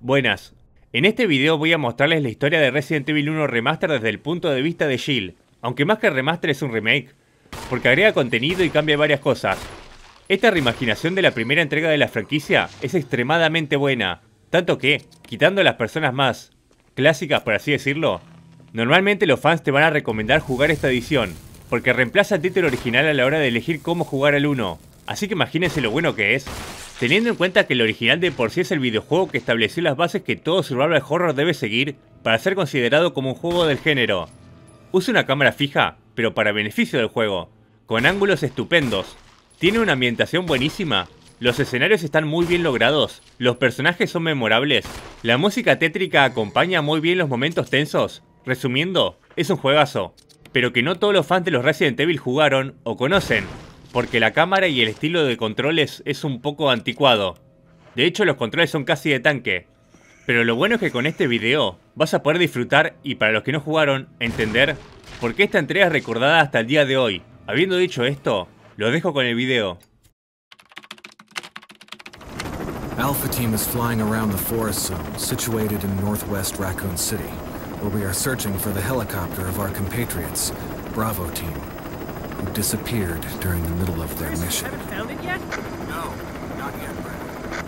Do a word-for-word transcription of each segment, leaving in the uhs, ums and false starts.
Buenas. En este video voy a mostrarles la historia de Resident Evil uno Remaster desde el punto de vista de Jill, aunque más que remaster es un remake, porque agrega contenido y cambia varias cosas. Esta reimaginación de la primera entrega de la franquicia es extremadamente buena, tanto que, quitando a las personas más clásicas por así decirlo, normalmente los fans te van a recomendar jugar esta edición, porque reemplaza el título original a la hora de elegir cómo jugar al uno, así que imagínense lo bueno que es. Teniendo en cuenta que el original de por sí es el videojuego que estableció las bases que todo survival horror debe seguir para ser considerado como un juego del género. Usa una cámara fija, pero para beneficio del juego, con ángulos estupendos. Tiene una ambientación buenísima, los escenarios están muy bien logrados, los personajes son memorables, la música tétrica acompaña muy bien los momentos tensos. Resumiendo, es un juegazo, pero que no todos los fans de los Resident Evil jugaron o conocen, porque la cámara y el estilo de controles es un poco anticuado. De hecho, los controles son casi de tanque. Pero lo bueno es que con este video vas a poder disfrutar y, para los que no jugaron, entender por qué esta entrega es recordada hasta el día de hoy. Habiendo dicho esto, los dejo con el video. Alpha Team is flying around the forest zone situated in northwest Raccoon City, where we are searching for the helicopter of our compatriots, Bravo Team, who disappeared during the middle of their mission. Haven't found it yet? No, not yet, Brad.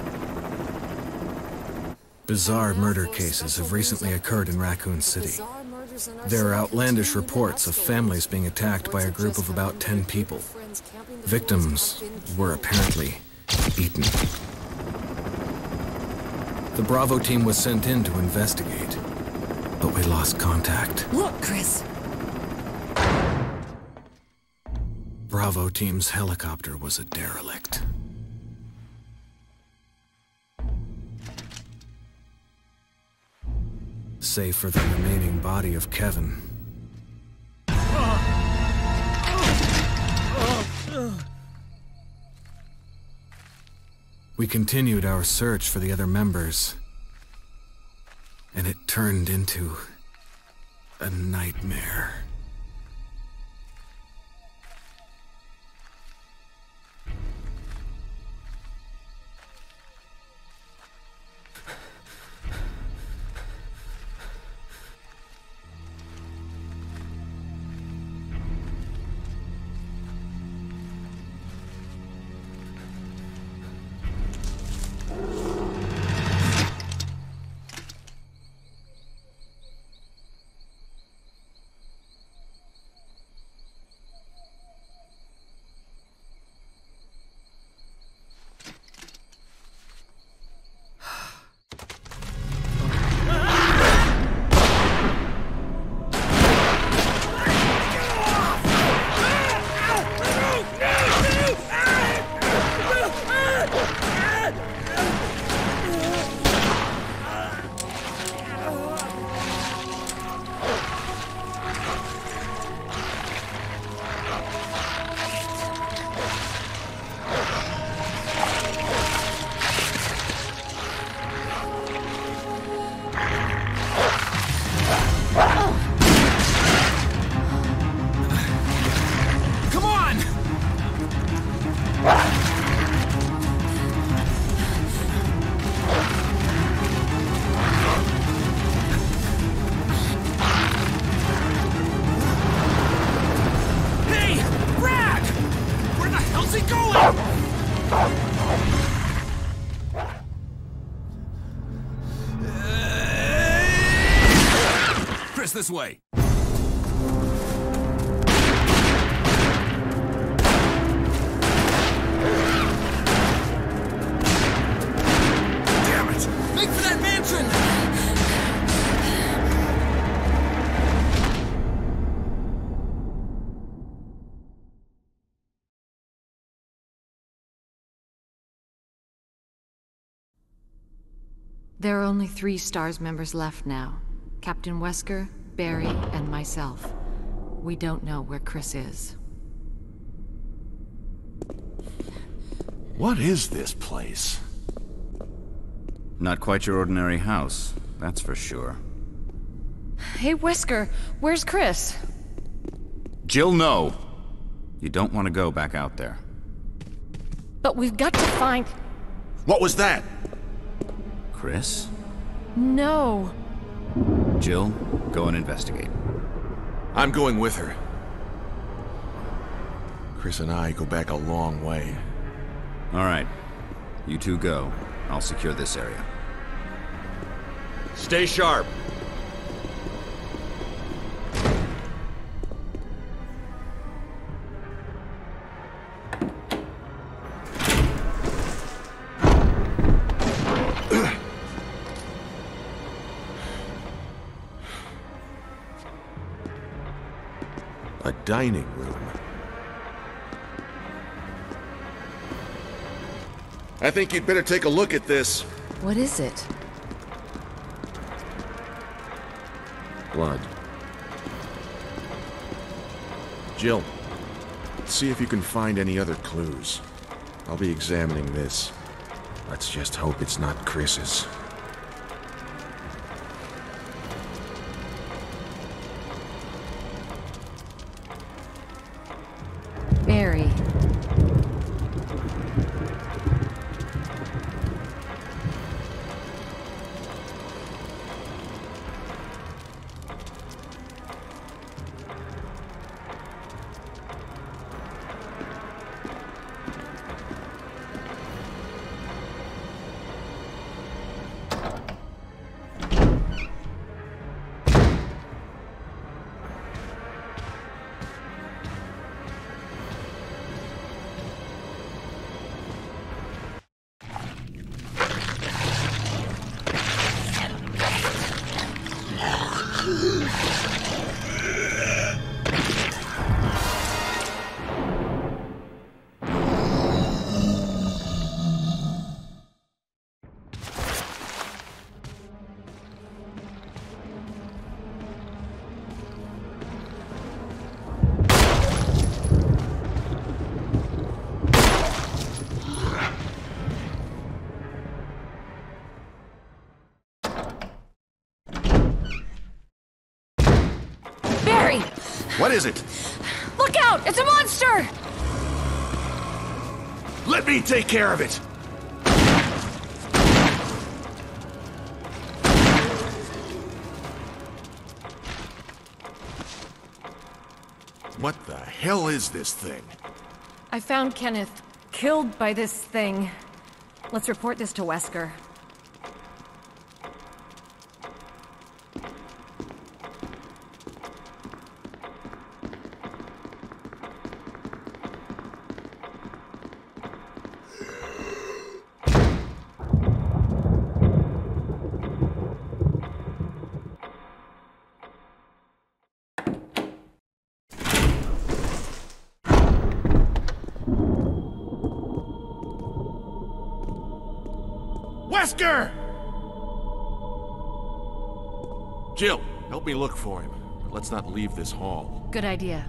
Bizarre murder cases have recently occurred in Raccoon City. There are outlandish reports of families being attacked by a group of about ten people. Victims were apparently eaten. The Bravo team was sent in to investigate, but we lost contact. Look, Chris! Bravo team's helicopter was a derelict. Save for the remaining body of Kevin. We continued our search for the other members, and it turned into a nightmare. This way. Damn it! Make for that mansion! There are only three STARS members left now. Captain Wesker, Barry, and myself. We don't know where Chris is. What is this place? Not quite your ordinary house, that's for sure. Hey, Wesker, where's Chris? Jill, no! You don't want to go back out there. But we've got to find... What was that? Chris? No. Jill, go and investigate. I'm going with her. Chris and I go back a long way. All right. You two go. I'll secure this area. Stay sharp. A dining room. I think you'd better take a look at this. What is it? Blood. Jill, see if you can find any other clues. I'll be examining this. Let's just hope it's not Chris's. Barry. What is it? Look out! It's a monster! Let me take care of it! What the hell is this thing? I found Kenneth killed by this thing. Let's report this to Wesker. Wesker! Jill, help me look for him. But let's not leave this hall. Good idea.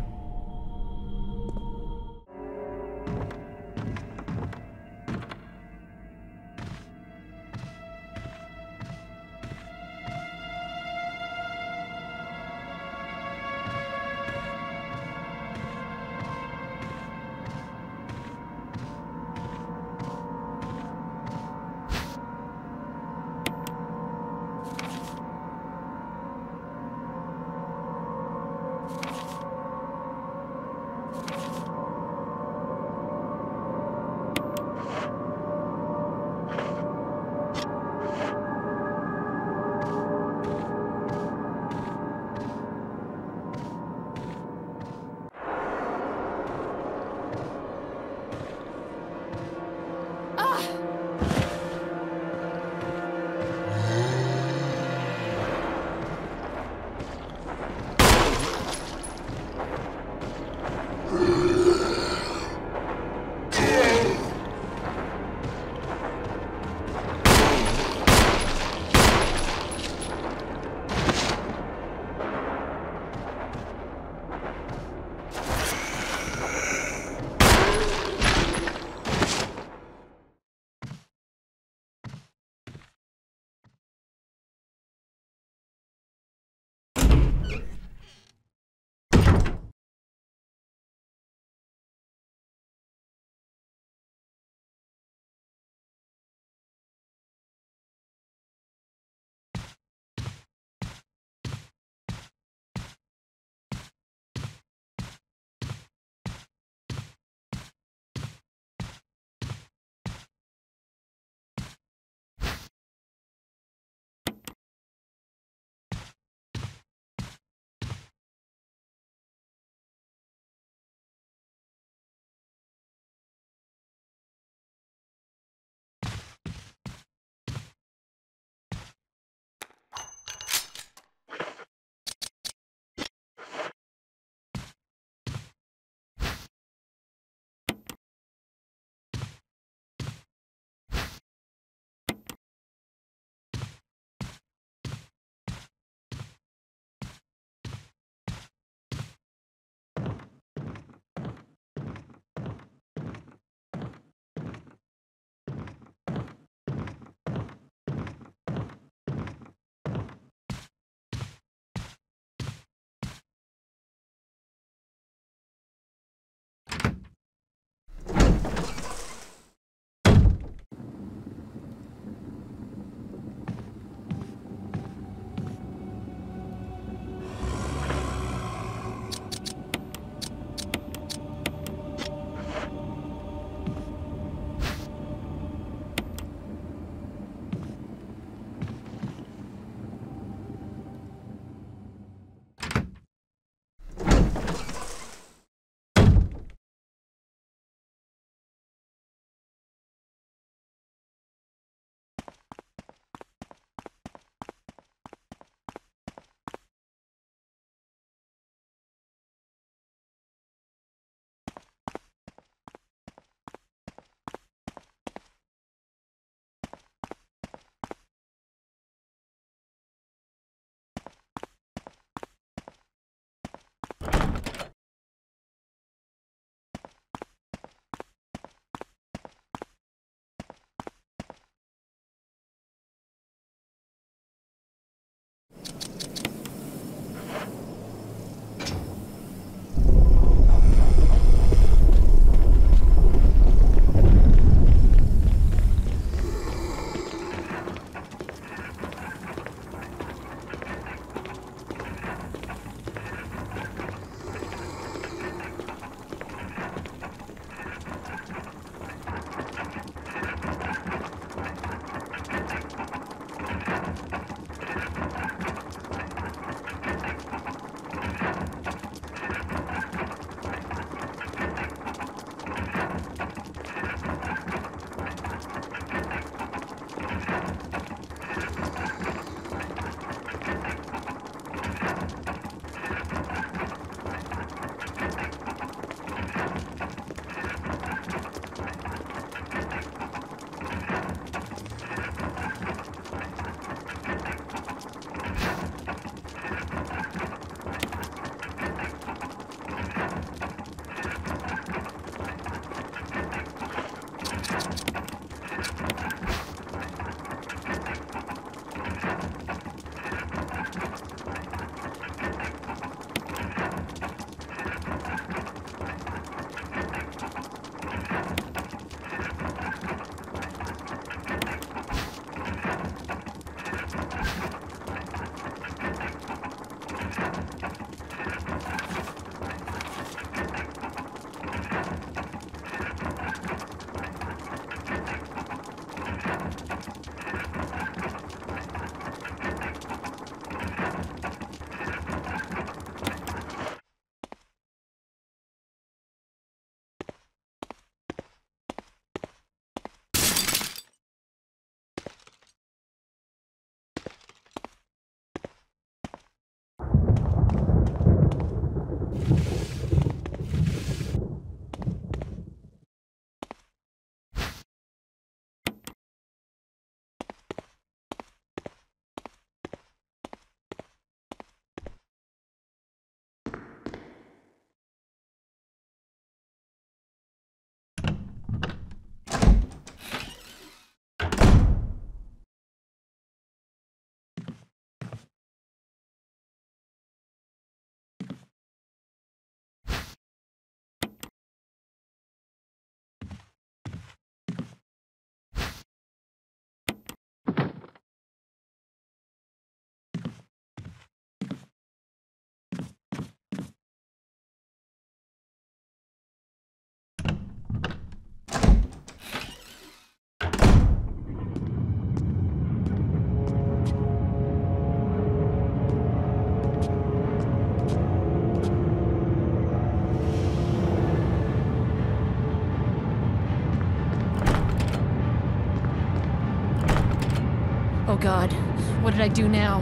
God. What did I do now?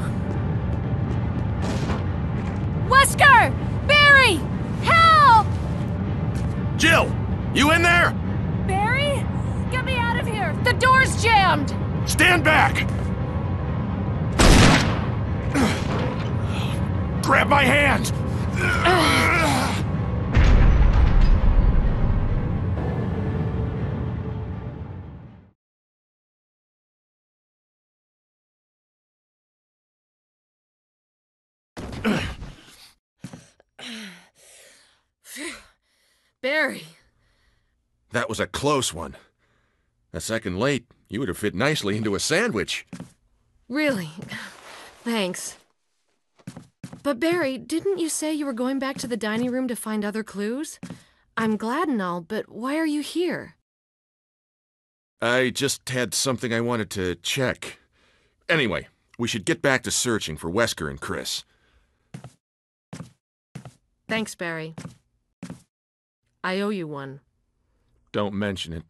Wesker! Barry! Help! Jill! You in there? Barry? Get me out of here! The door's jammed! Stand back! Grab my hand! Barry. That was a close one. A second late, you would have fit nicely into a sandwich. Really? Thanks. But Barry, didn't you say you were going back to the dining room to find other clues? I'm glad and all, but why are you here? I just had something I wanted to check. Anyway, we should get back to searching for Wesker and Chris. Thanks, Barry. I owe you one. Don't mention it.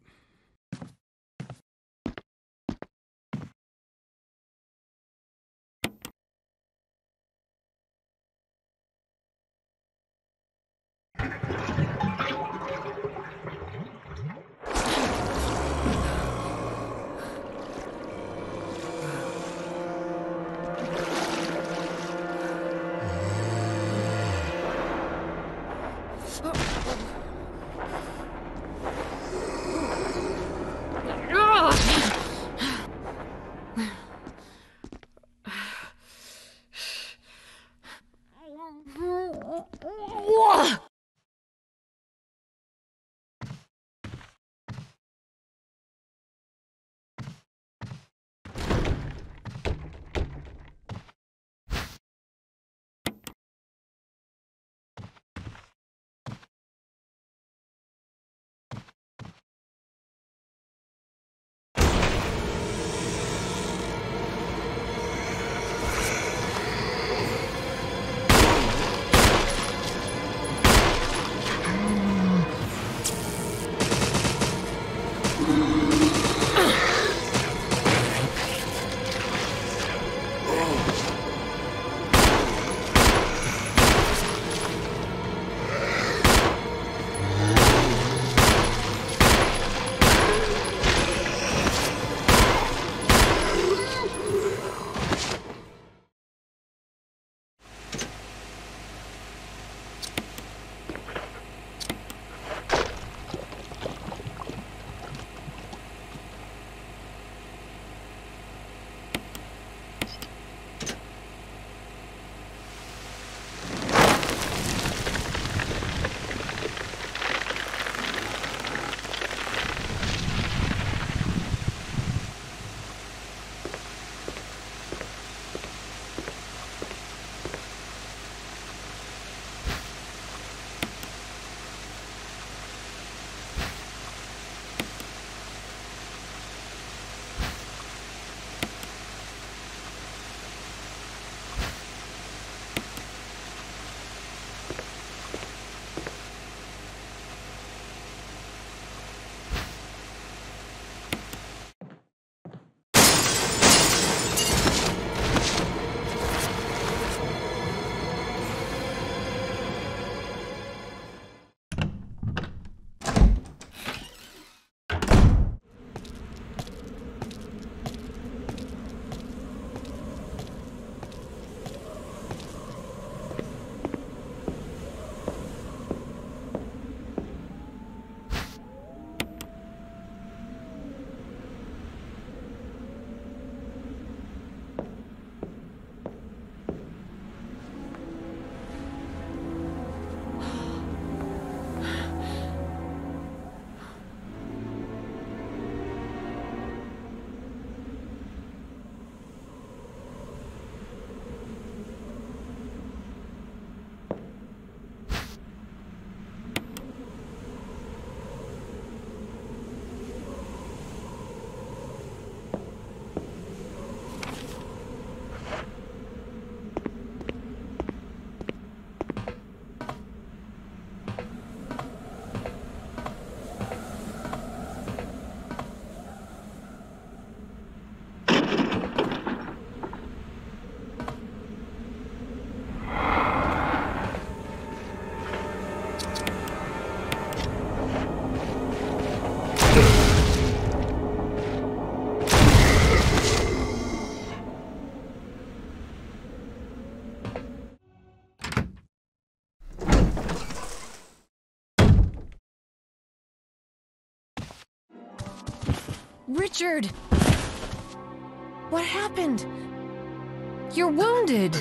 Richard! What happened? You're wounded.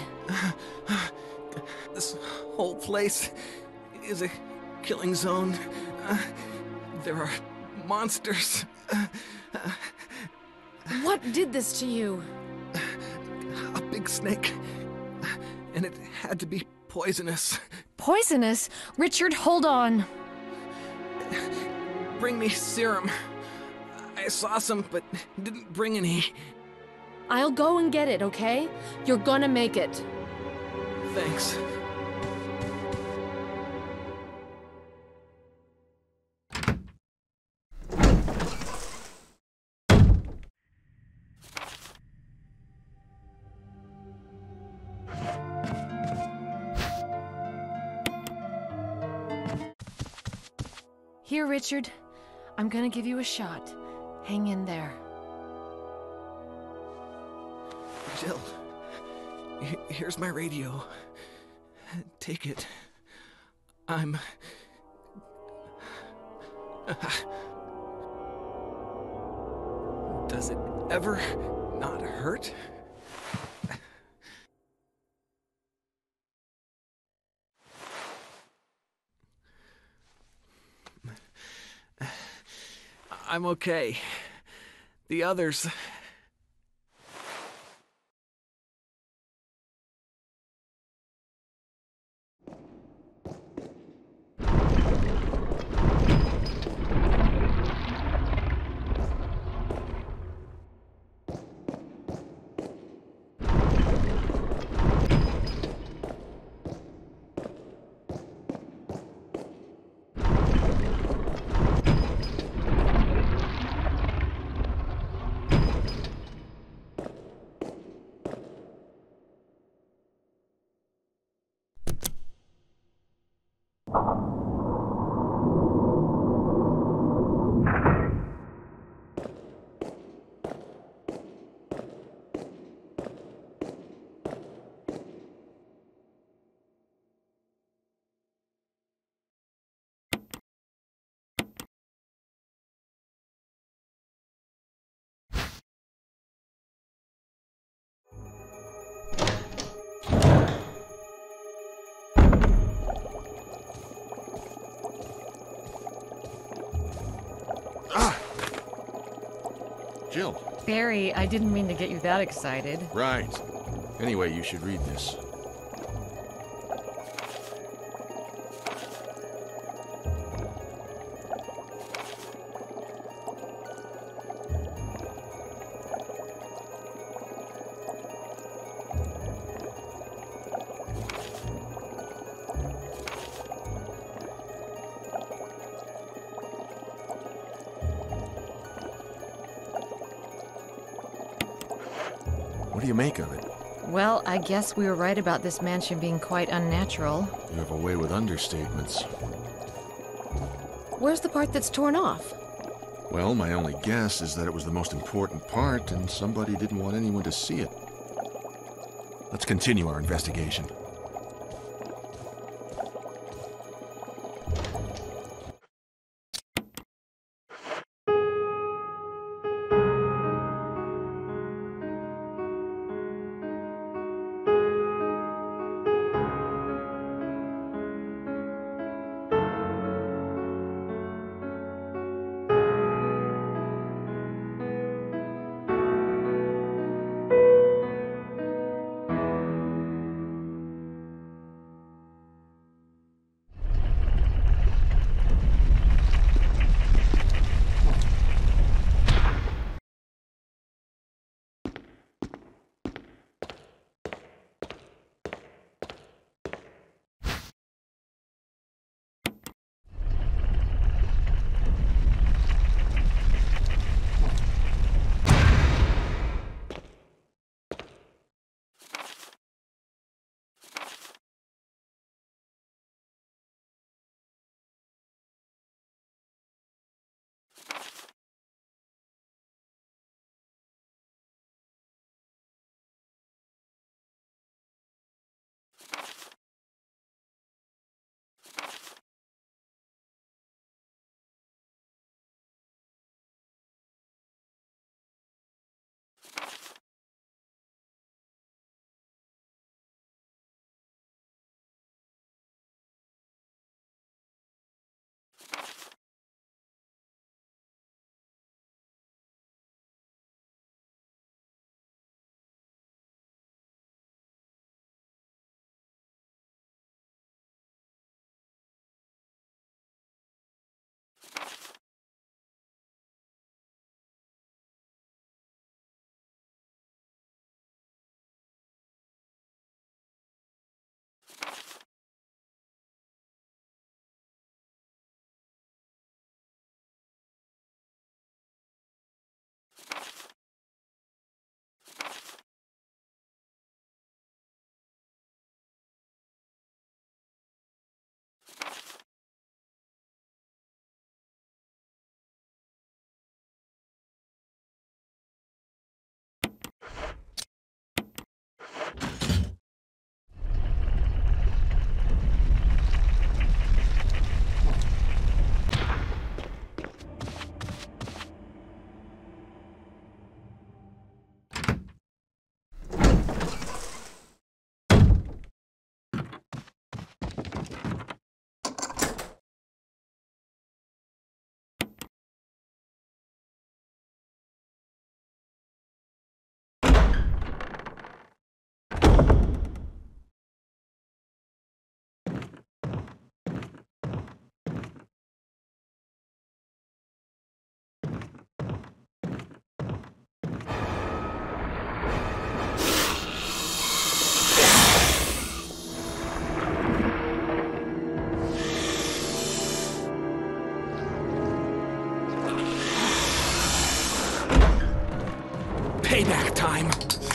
This whole place is a killing zone. Uh, there are monsters. Uh, uh, What did this to you? a big snake. And it had to be poisonous. Poisonous? Richard, hold on. Bring me serum. I saw some, but didn't bring any. I'll go and get it, okay? You're gonna make it. Thanks. Here, Richard. I'm gonna give you a shot. Hang in there. Jill, he- here's my radio. Take it. I'm... Does it ever not hurt? I'm okay. The others... Jill. Barry, I didn't mean to get you that excited. Right. Anyway, you should read this. What do you make of it? Well, I guess we were right about this mansion being quite unnatural. You have a way with understatements. Where's the part that's torn off? Well, my only guess is that it was the most important part, and somebody didn't want anyone to see it. Let's continue our investigation. Payback time!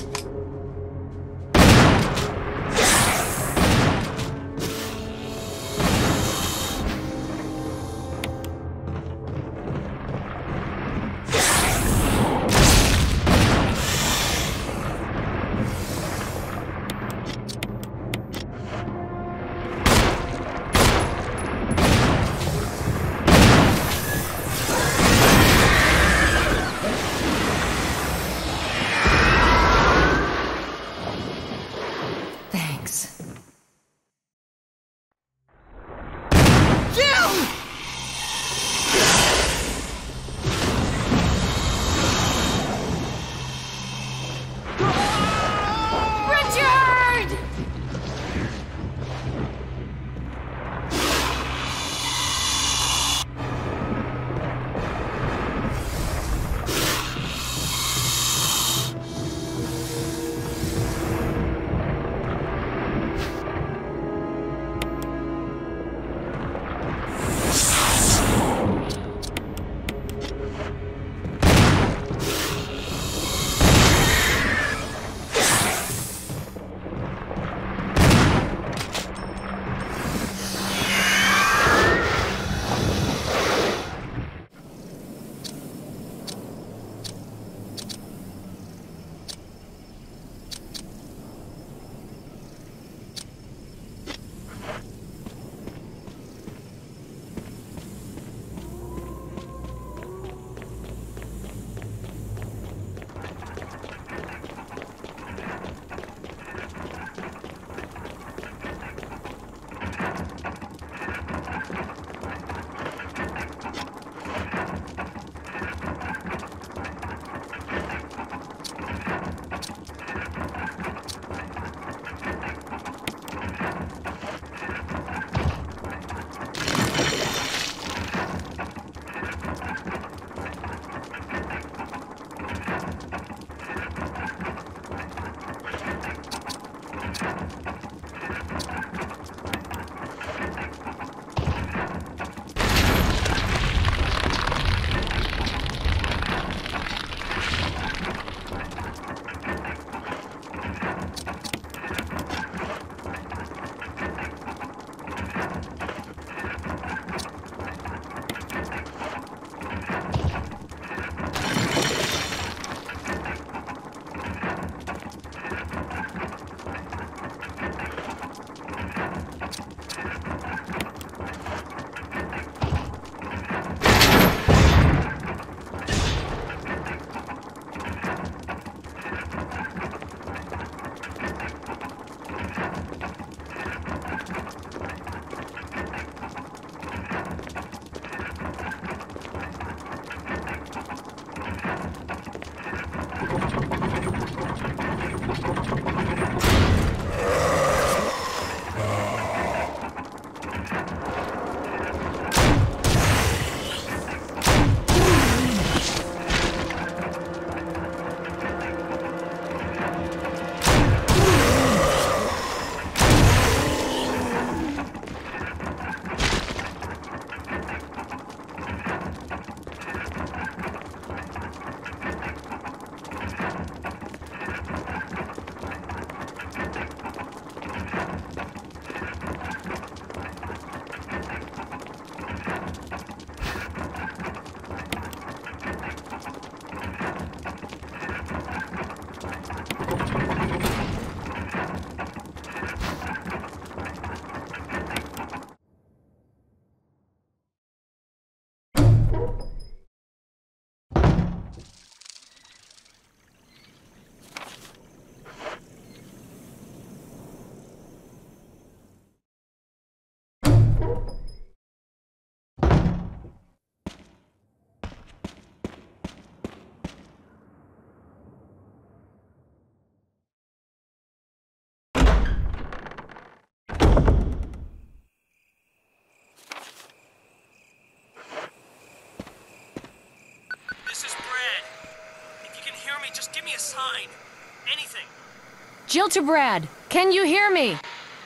Just give me a sign. Anything. Jill to Brad. Can you hear me?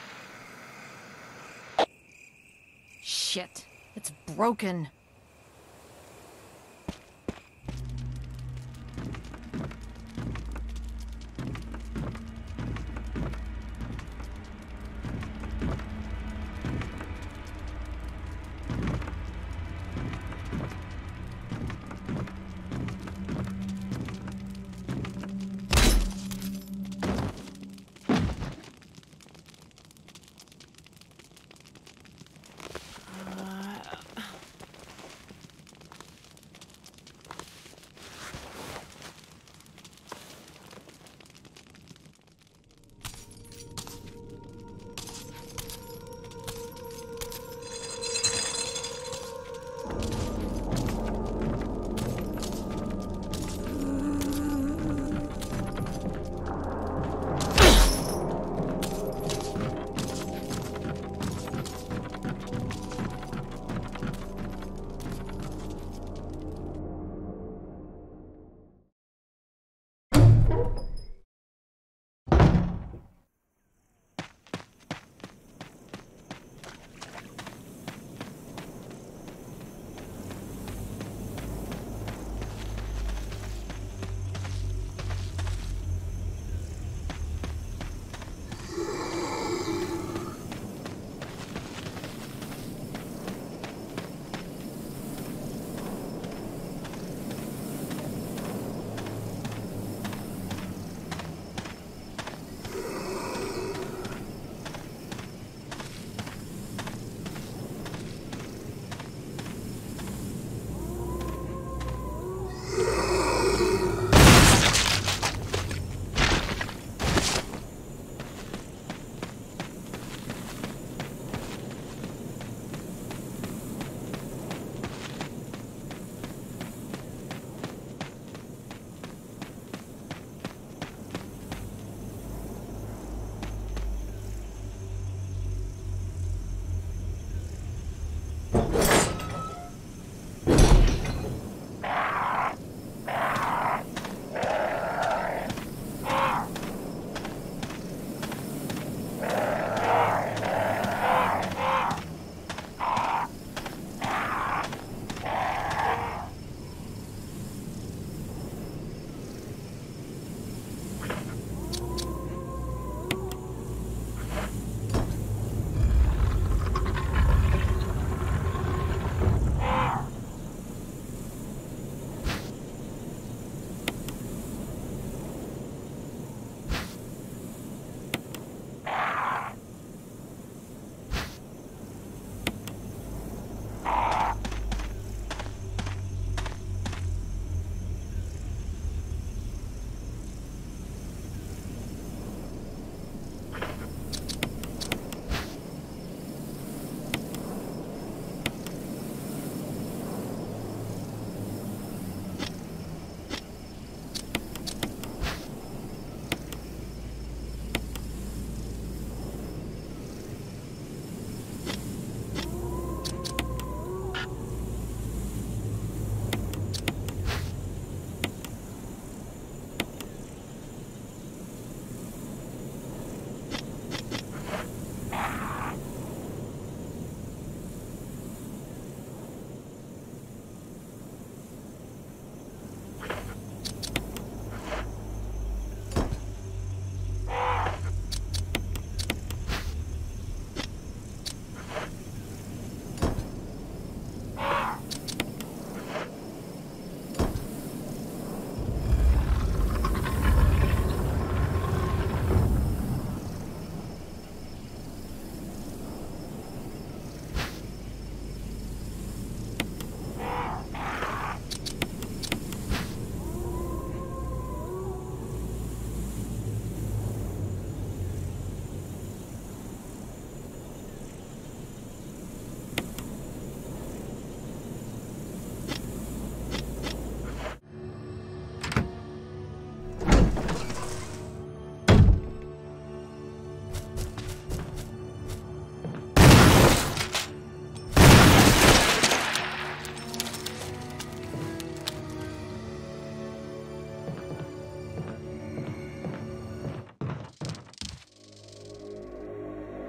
Shit. It's broken.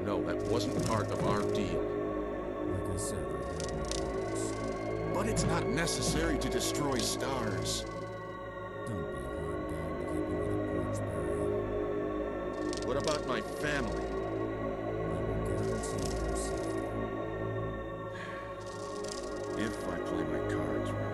No, that wasn't part of our deal. Like I said, I have no orders. But it's not necessary to destroy stars. Don't be a hard dog to keep under the porch, Barry. What about my family? We will guarantee your safety. If I play my cards right.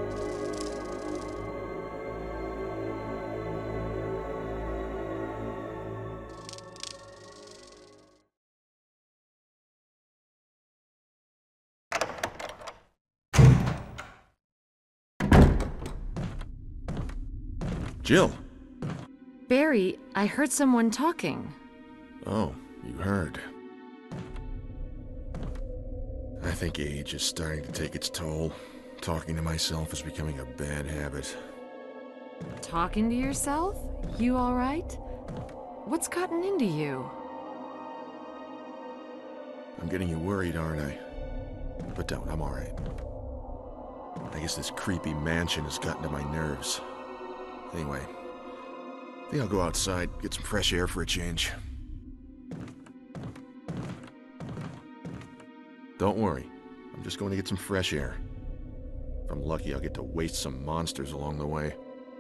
Jill! Barry, I heard someone talking. Oh, you heard. I think age is starting to take its toll. Talking to myself is becoming a bad habit. Talking to yourself? You all right? What's gotten into you? I'm getting you worried, aren't I? But don't, I'm alright. I guess this creepy mansion has gotten to my nerves. Anyway, I think I'll go outside, get some fresh air for a change. Don't worry, I'm just going to get some fresh air. If I'm lucky, I'll get to waste some monsters along the way.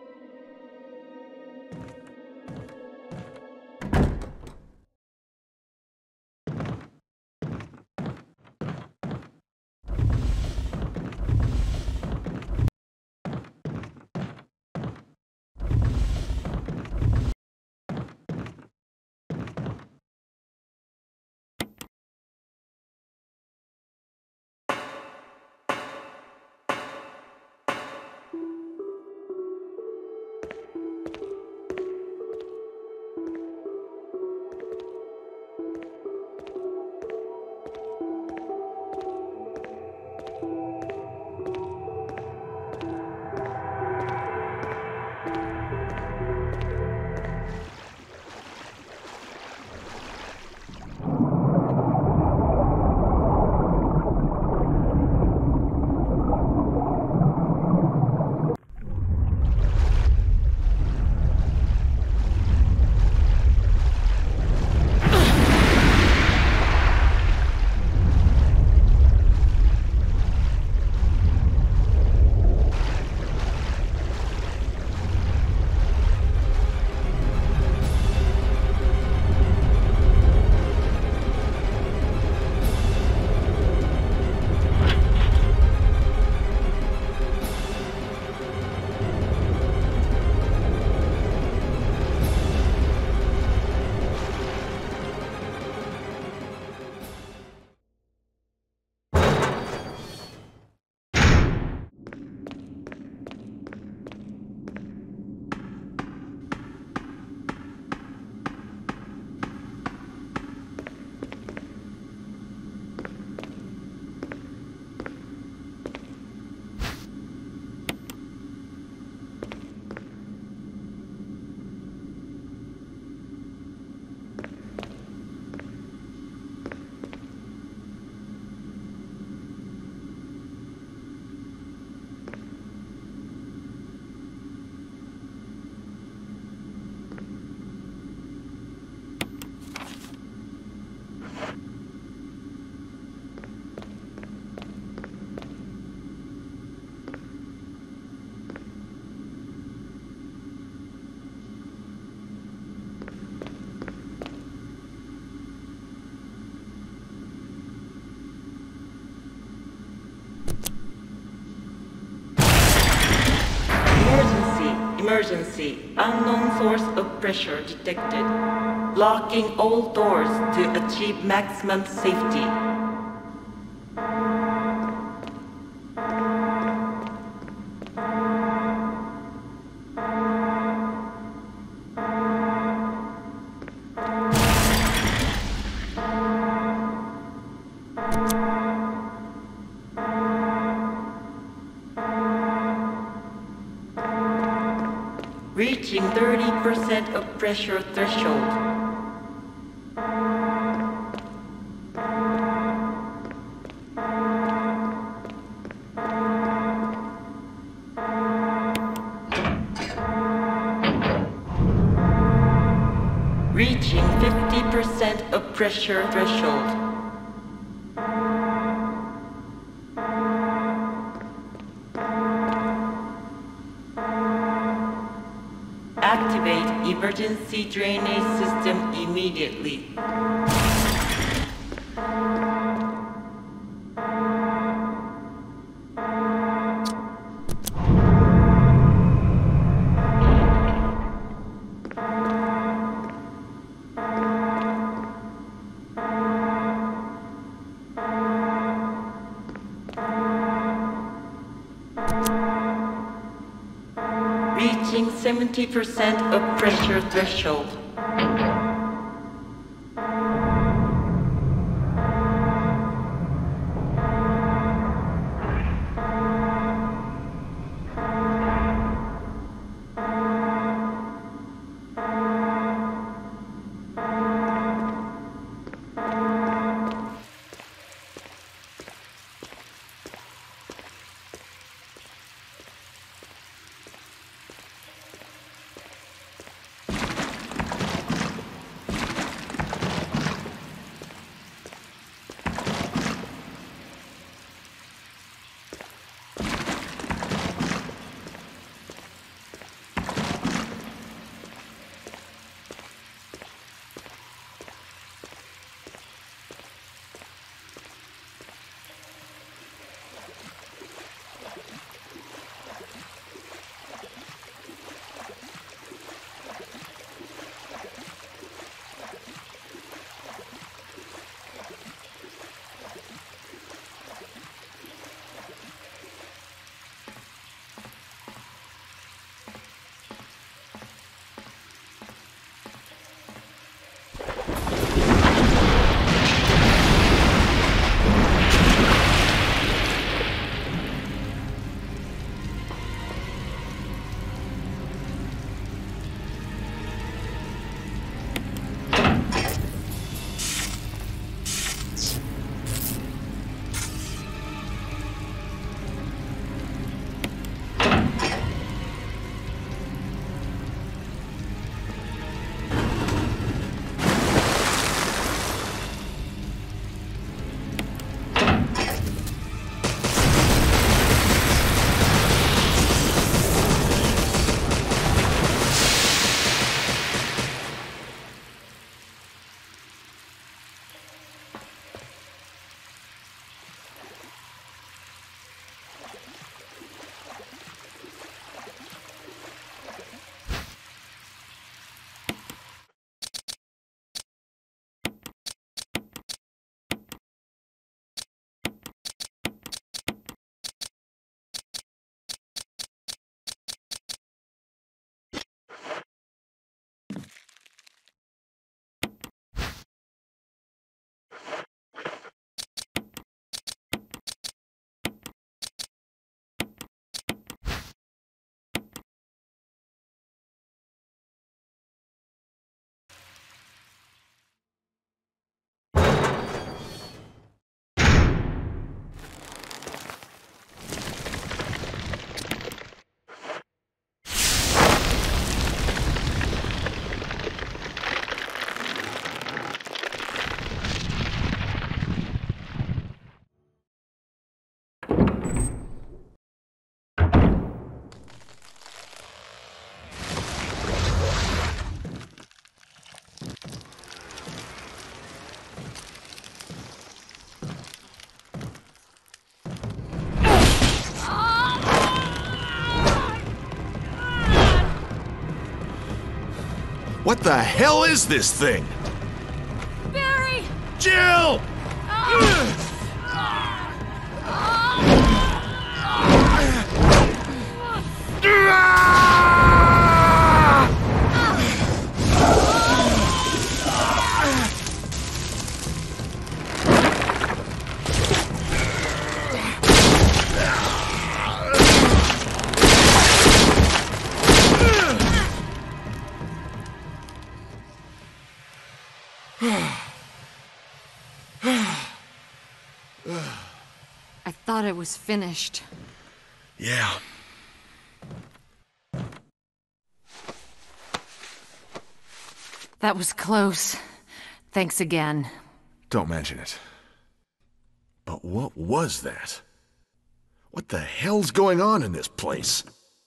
Emergency. Unknown source of pressure detected. Locking all doors to achieve maximum safety. Reaching thirty percent of pressure threshold. Reaching fifty percent of pressure threshold. Activate emergency drainage system immediately. Reaching seventy percent of pressure threshold. What the hell is this thing? Barry! Jill! I thought it was finished. Yeah. That was close. Thanks again. Don't mention it. But what was that? What the hell's going on in this place?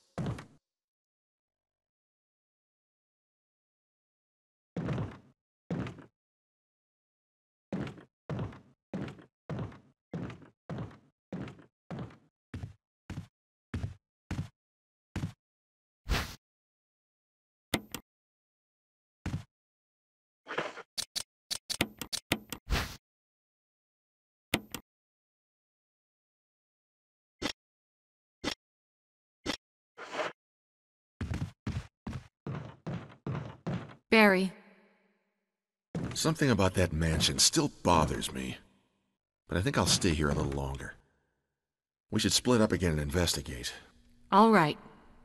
Barry. Something about that mansion still bothers me. But I think I'll stay here a little longer. We should split up again and investigate. All right.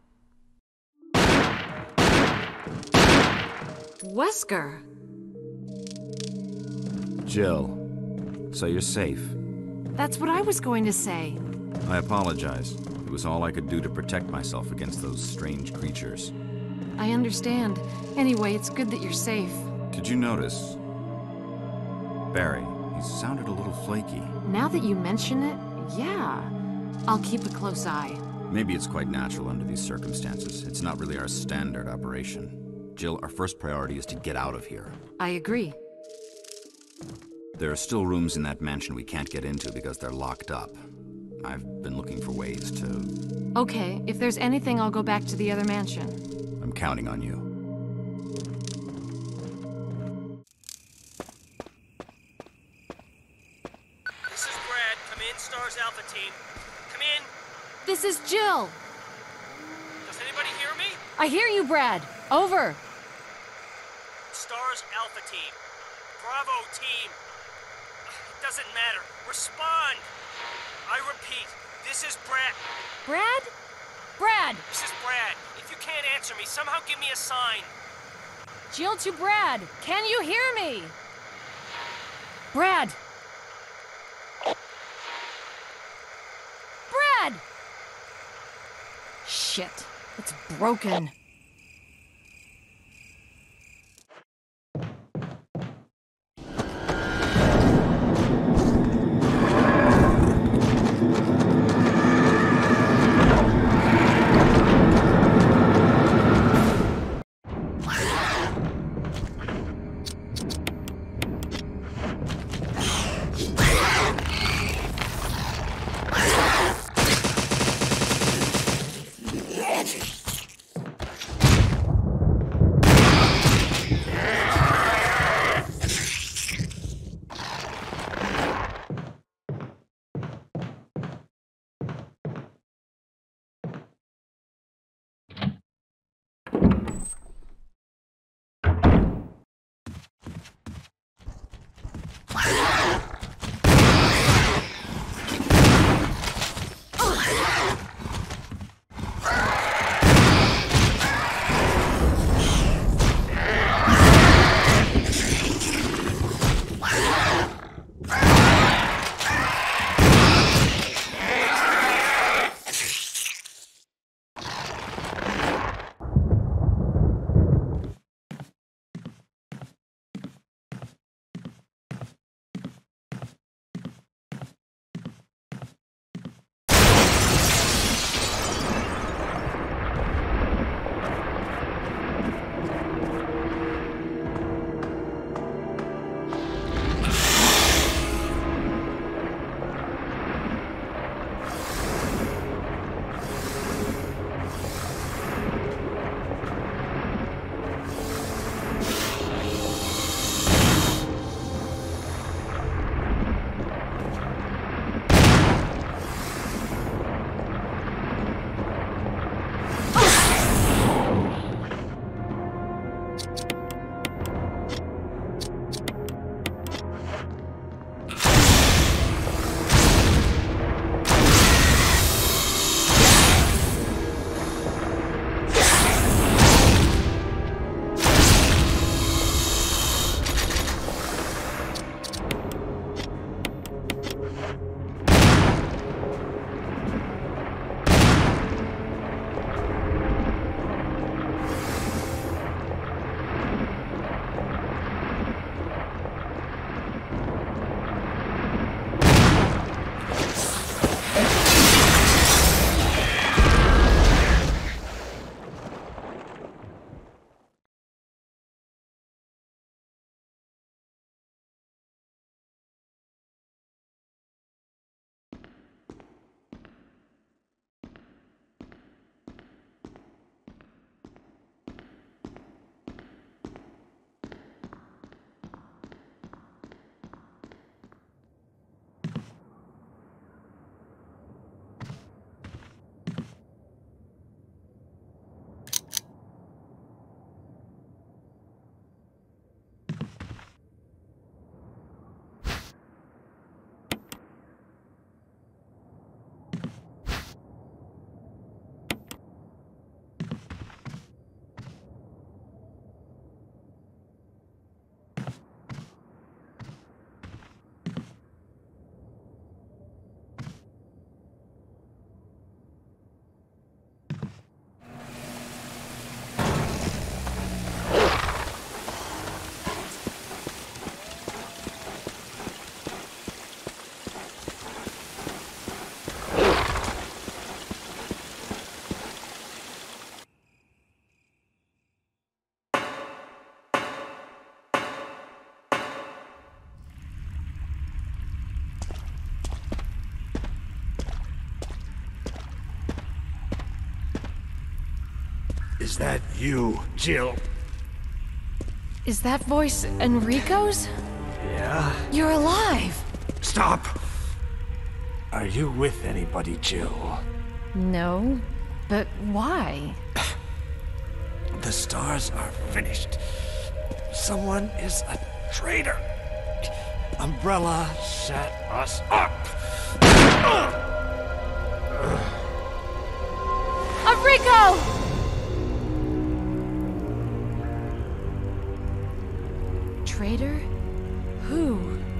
Wesker! Jill, so you're safe. That's what I was going to say. I apologize. It was all I could do to protect myself against those strange creatures. I understand. Anyway, it's good that you're safe. Did you notice? Barry, he sounded a little flaky. Now that you mention it, yeah. I'll keep a close eye. Maybe it's quite natural under these circumstances. It's not really our standard operation. Jill, our first priority is to get out of here. I agree. There are still rooms in that mansion we can't get into because they're locked up. I've been looking for ways to... Okay, if there's anything, I'll go back to the other mansion. I'm counting on you. This is Brad. Come in, Stars Alpha Team. Come in. This is Jill. Does anybody hear me? I hear you, Brad. Over. Stars Alpha Team. Bravo Team. It doesn't matter. Respond. I repeat, this is Brad. Brad? Brad! This is Brad. If you can't answer me, somehow give me a sign. Jill to Brad. Can you hear me? Brad! Brad! Shit. It's broken. Is that you, Jill? Is that voice Enrico's? Yeah? You're alive! Stop! Are you with anybody, Jill? No, but why? The stars are finished. Someone is a traitor. Umbrella set us up. Enrico! Traitor? Who?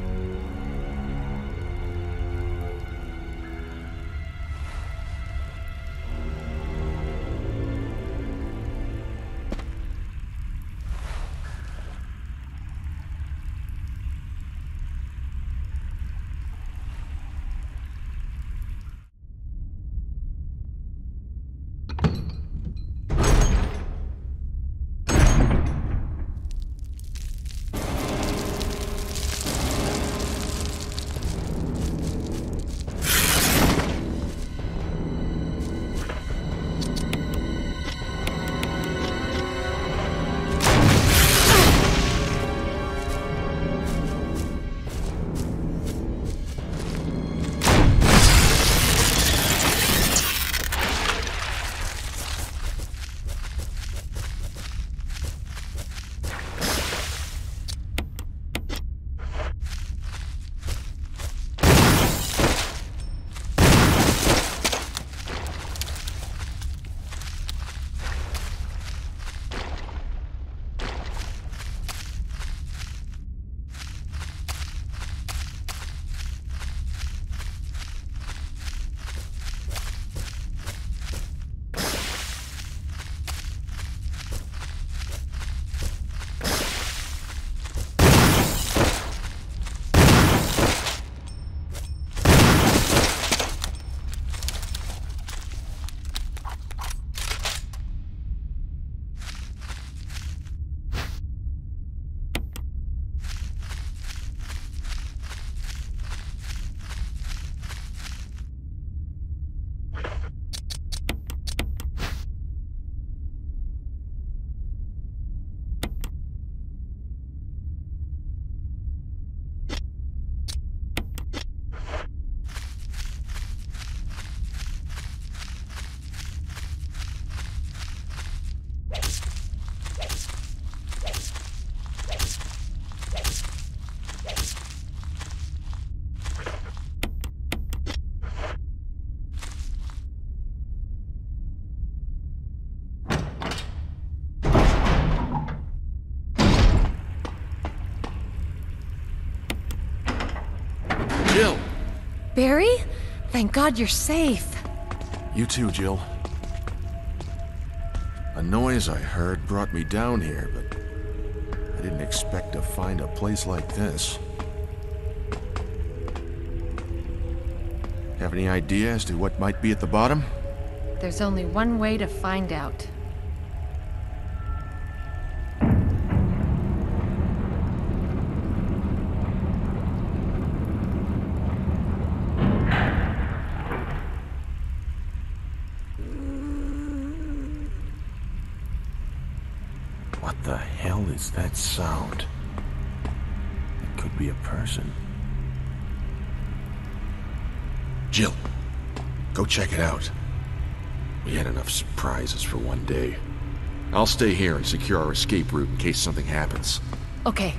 Jill! Barry? Thank God you're safe. You too, Jill. A noise I heard brought me down here, but I didn't expect to find a place like this. Have any idea as to what might be at the bottom? There's only one way to find out. What the hell is that sound? It could be a person. Jill, go check it out. We had enough surprises for one day. I'll stay here and secure our escape route in case something happens. Okay.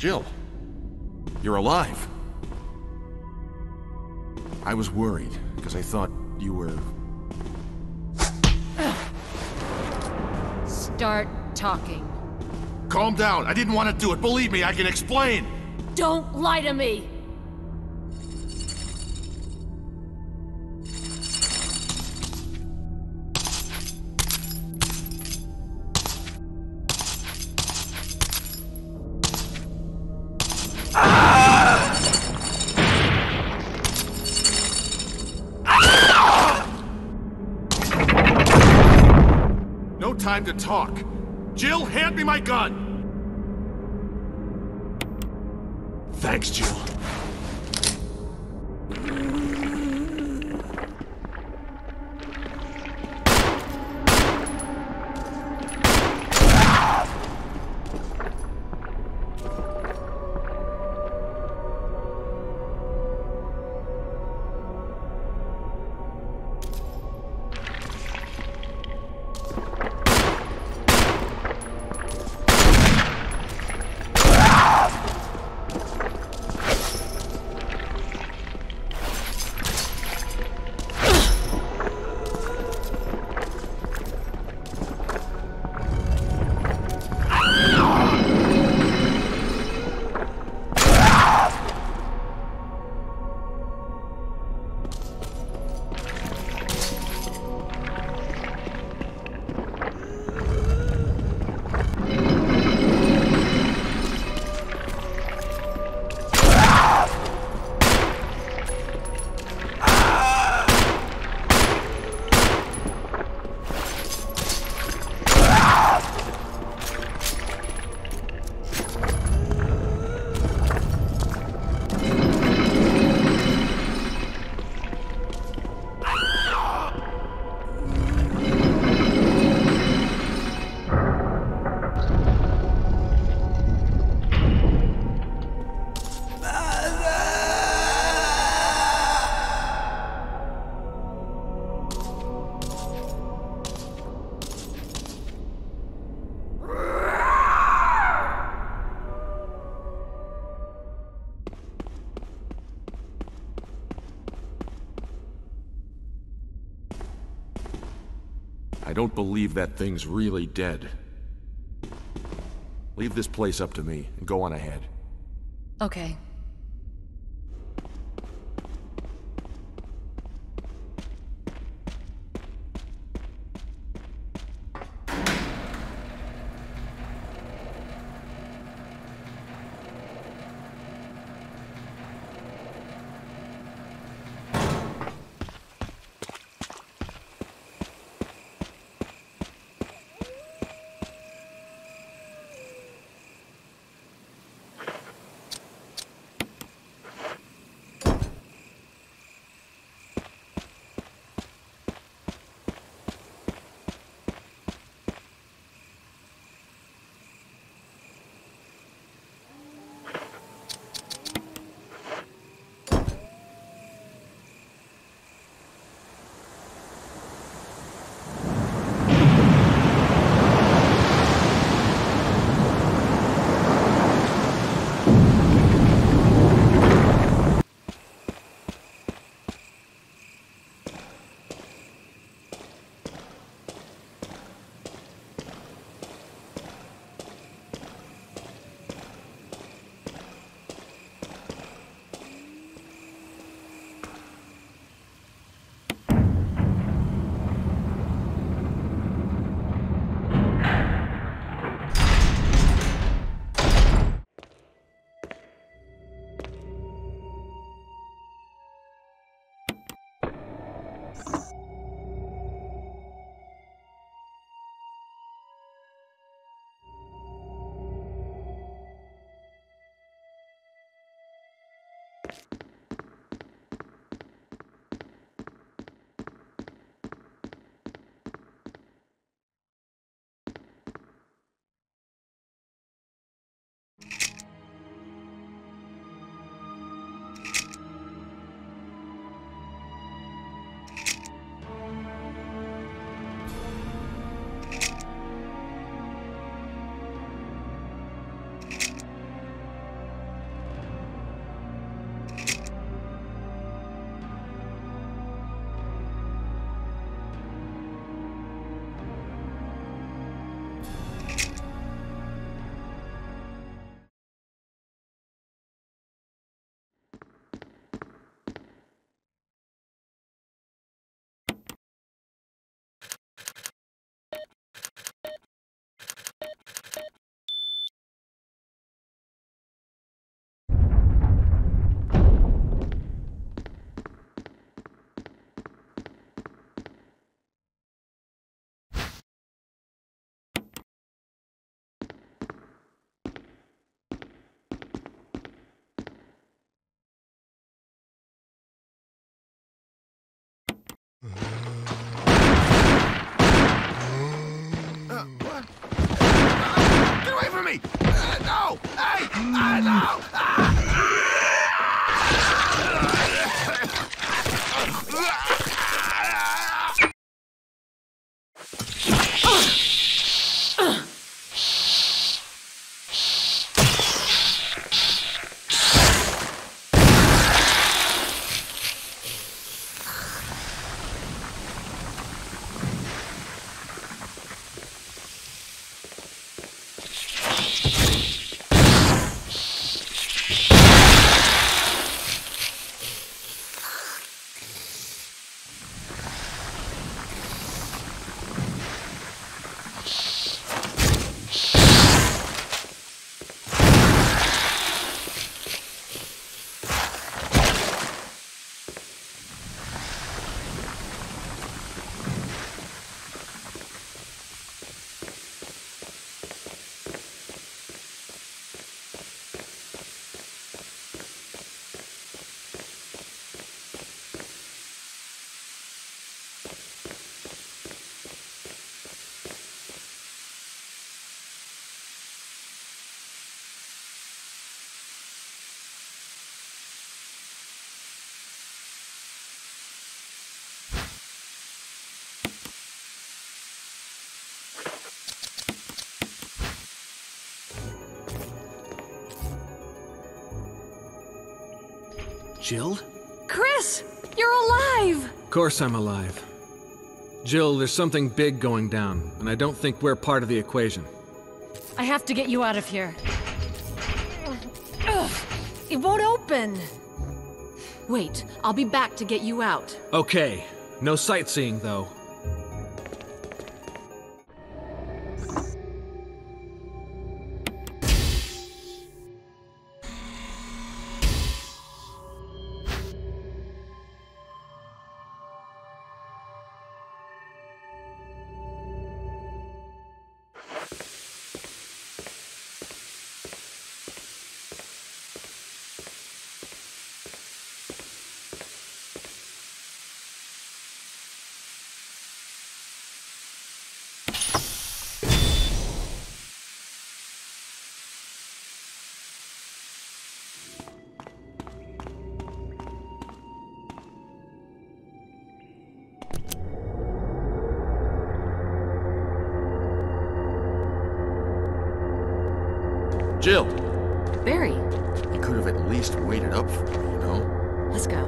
Jill, you're alive. I was worried, because I thought you were... Start talking. Calm down. I didn't want to do it. Believe me, I can explain. Don't lie to me! No time to talk. Jill, hand me my gun! Thanks, Jill. I don't believe that thing's really dead. Leave this place up to me, and go on ahead. Okay. Jill? Chris! You're alive! Of course I'm alive. Jill, there's something big going down, and I don't think we're part of the equation. I have to get you out of here. Ugh, it won't open. Wait, I'll be back to get you out. Okay. No sightseeing, though. Jill! Barry, You could have at least waited up for me, you know? let's go.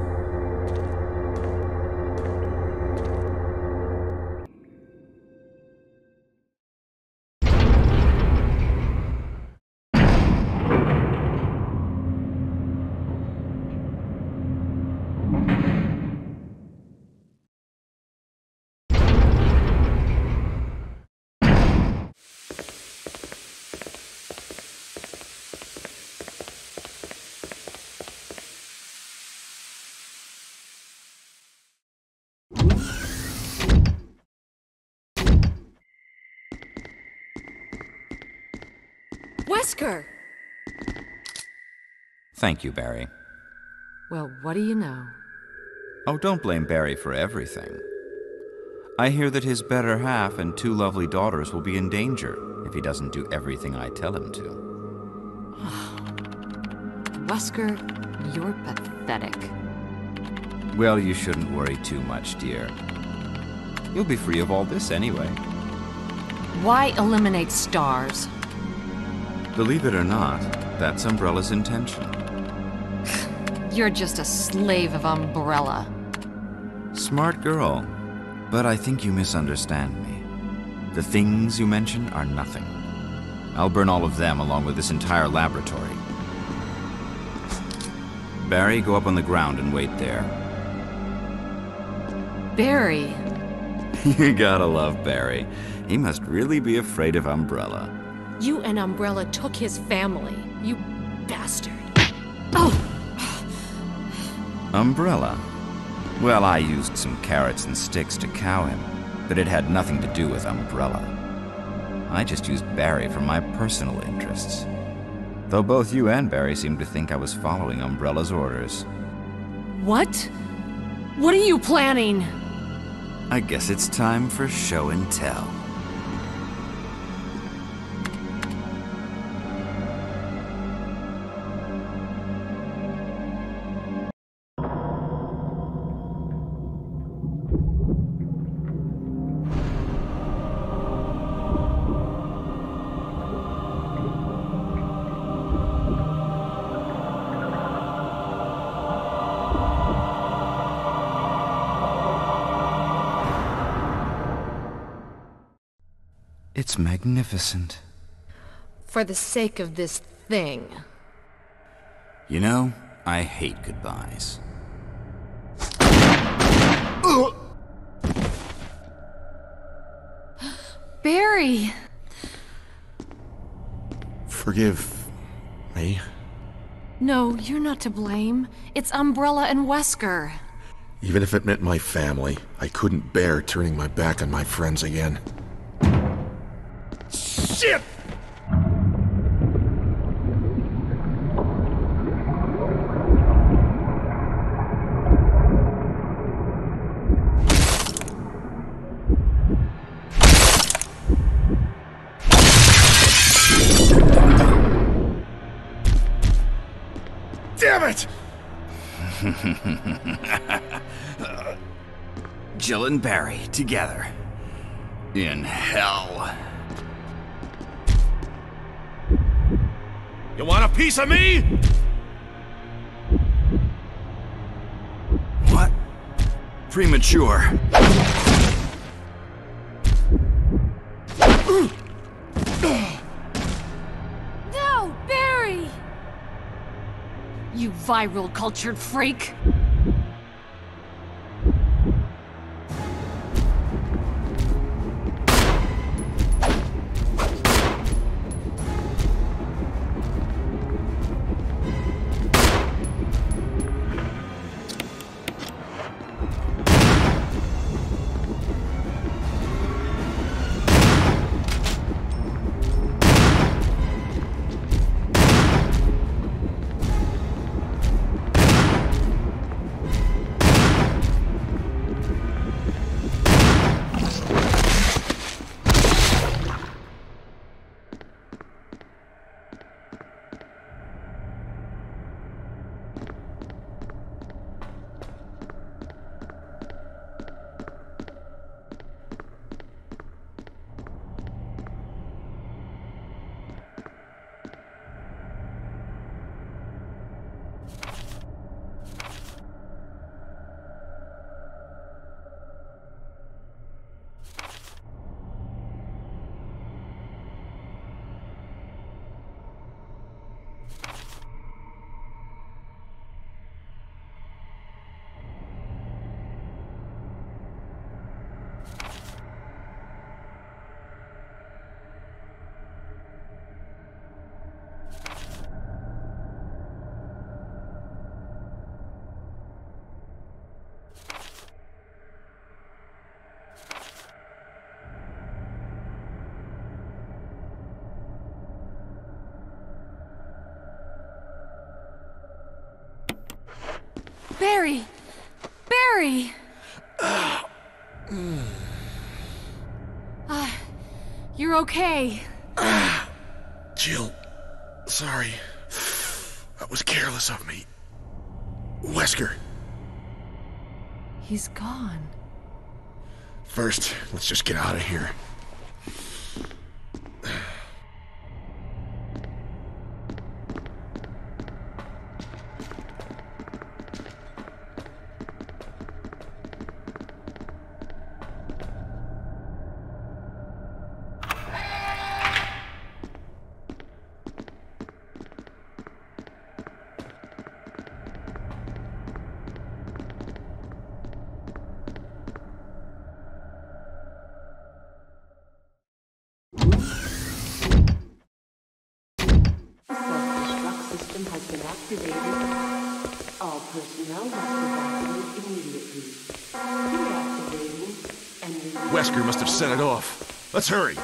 Wesker! Thank you, Barry. Well, what do you know? Oh, don't blame Barry for everything. I hear that his better half and two lovely daughters will be in danger if he doesn't do everything I tell him to. Wesker, you're pathetic. Well, you shouldn't worry too much, dear. You'll be free of all this anyway. Why eliminate stars? Believe it or not, that's Umbrella's intention. You're just a slave of Umbrella. Smart girl, but I think you misunderstand me. The things you mention are nothing. I'll burn all of them along with this entire laboratory. Barry, go up on the ground and wait there. Barry. You gotta love Barry. He must really be afraid of Umbrella. You and Umbrella took his family, you bastard. Oh! Umbrella? Well, I used some carrots and sticks to cow him, but it had nothing to do with Umbrella. I just used Barry for my personal interests. Though both you and Barry seemed to think I was following Umbrella's orders. What? What are you planning? I guess it's time for show and tell. It's magnificent. For the sake of this thing. You know, I hate goodbyes. Barry! Forgive me. No, you're not to blame. It's Umbrella and Wesker. Even if it meant my family, I couldn't bear turning my back on my friends again. Shit! Damn it! Jill and Barry together. In hell. You want a piece of me? premature. No, Barry! You viral cultured freak! Barry! Barry! Ah, uh, you're okay. Jill, sorry. That was careless of me. Wesker. He's gone. First, let's just get out of here. All personnel must evacuate immediately. Deactivating and releasing. Wesker must have set it off. Let's hurry.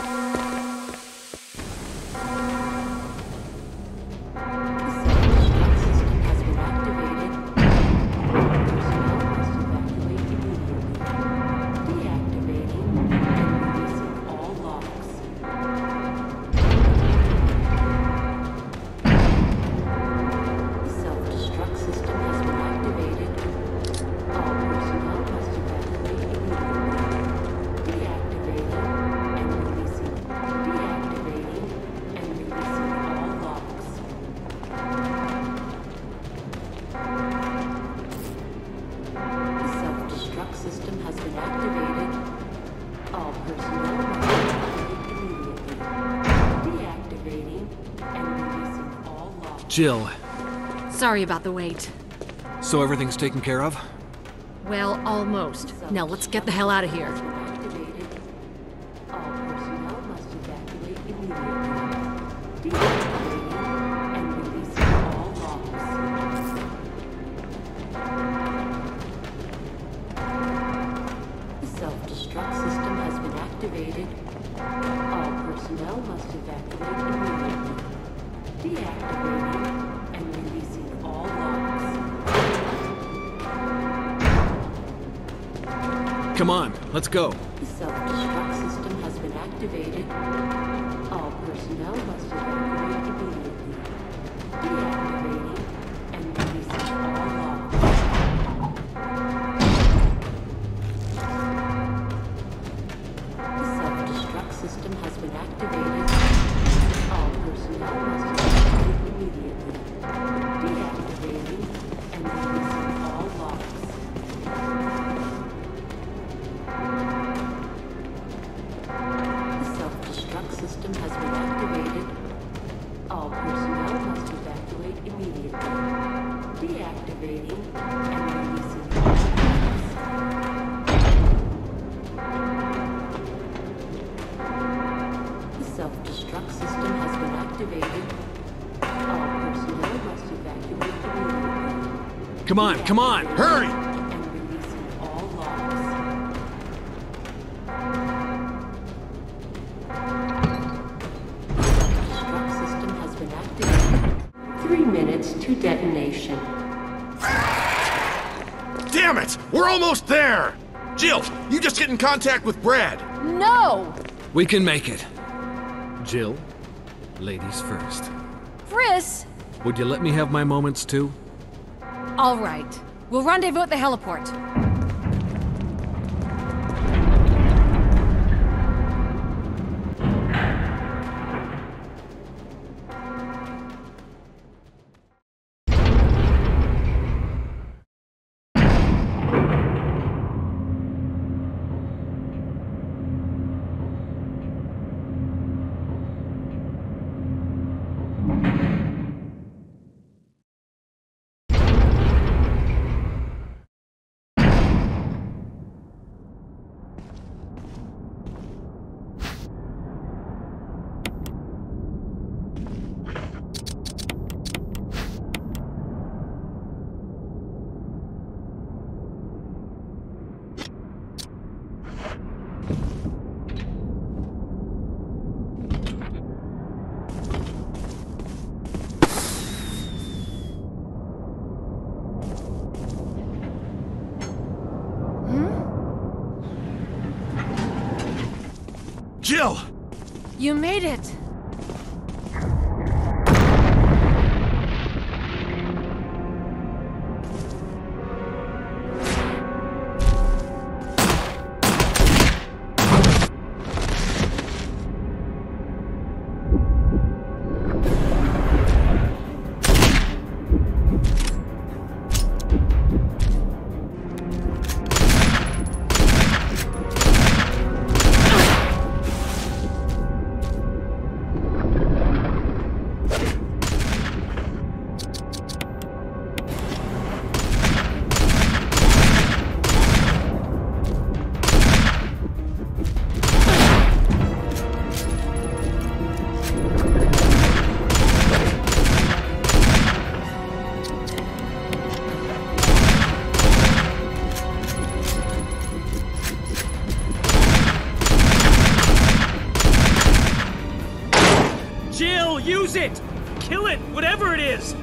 Jill. Sorry about the wait. So everything's taken care of? Well, almost. Now let's get the hell out of here. Self-destruct system has been activated. All personnel must evacuate immediately. Deactivating and releasing all locks. Come on, let's go. The self-destruct system has been activated. All personnel must evacuate immediately. Deactivating and releasing all locks. The self-destruct system has been activated. All personnel must evacuate immediately. Deactivating and releasing all locks. activating and releasing all locks. The self-destruct system has been activated. All personnel must evacuate immediately. Come on, come on, hurry! And releasing all locks. Self-destruct system has been activated. Three minutes to detonation. Damn it! We're almost there! Jill, you just get in contact with Brad. No! We can make it. Jill, ladies first. Friss! Would you let me have my moments too? All right. We'll rendezvous at the heliport. Jill! You made it! Jill, use it! Kill it, whatever it is!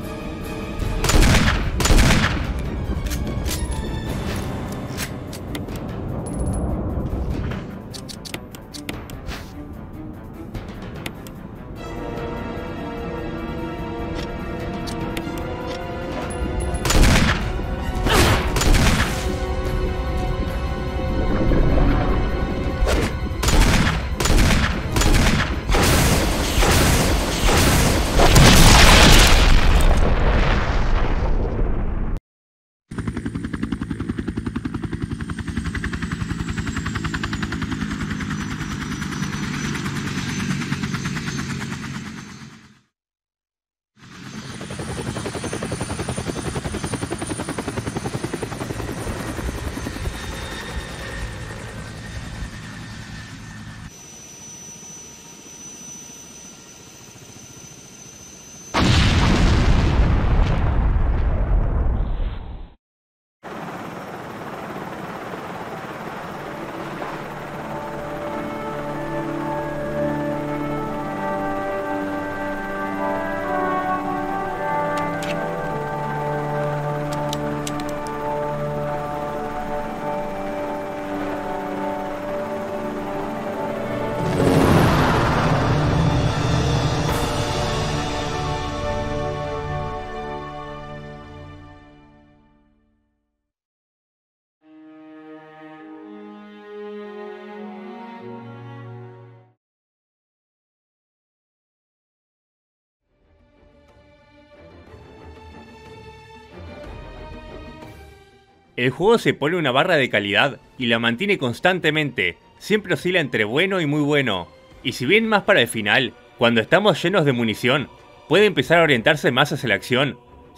El juego se pone una barra de calidad y la mantiene constantemente, siempre oscila entre bueno y muy bueno, y si bien más para el final, cuando estamos llenos de munición, puede empezar a orientarse más hacia la acción.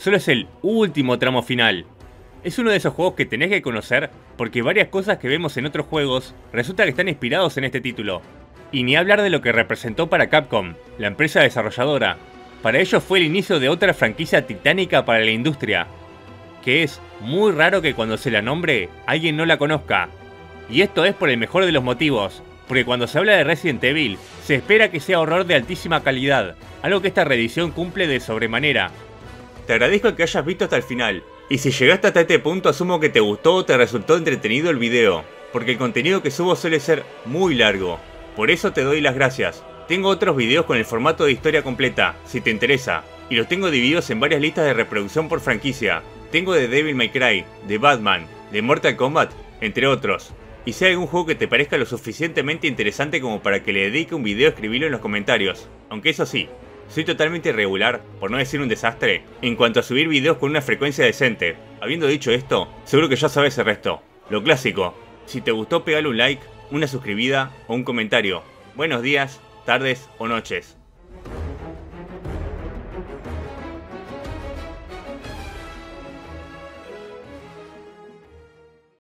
solo es el último tramo final. Es uno de esos juegos que tenés que conocer porque varias cosas que vemos en otros juegos resulta que están inspirados en este título. Y ni hablar de lo que representó para Capcom, la empresa desarrolladora. Para ellos fue el inicio de otra franquicia titánica para la industria, que es muy raro que cuando se la nombre alguien no la conozca. Y esto es por el mejor de los motivos, porque cuando se habla de Resident Evil se espera que sea horror de altísima calidad, algo que esta reedición cumple de sobremanera. Te agradezco que hayas visto hasta el final, y si llegaste hasta este punto asumo que te gustó o te resultó entretenido el video, porque el contenido que subo suele ser muy largo, por eso te doy las gracias. Tengo otros videos con el formato de historia completa, si te interesa, y los tengo divididos en varias listas de reproducción por franquicia. Tengo de Devil May Cry, de Batman, de Mortal Kombat, entre otros. Y si hay algún juego que te parezca lo suficientemente interesante como para que le dedique un video, escribilo en los comentarios. Aunque eso sí, soy totalmente irregular, por no decir un desastre, en cuanto a subir videos con una frecuencia decente. Habiendo dicho esto, seguro que ya sabes el resto. Lo clásico, si te gustó pegale un like, una suscribida o un comentario. Buenos días, tardes o noches.